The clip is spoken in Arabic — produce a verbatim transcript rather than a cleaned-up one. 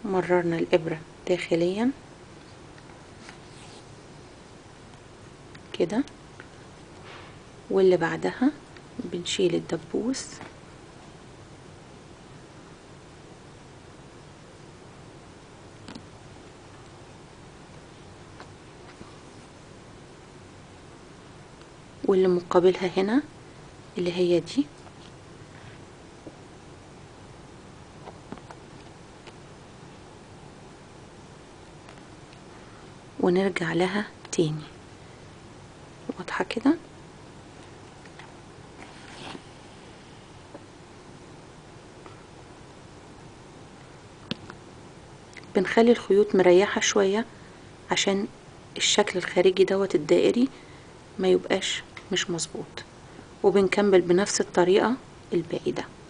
مررنا الإبرة داخليا كده، واللي بعدها بنشيل الدبوس واللي مقابلها هنا اللي هي دي، ونرجع لها تاني. واضحة كده؟ بنخلي الخيوط مريحة شوية عشان الشكل الخارجي دوت الدائري ما يبقاش مش مظبوط، وبنكمل بنفس الطريقة الباقي ده.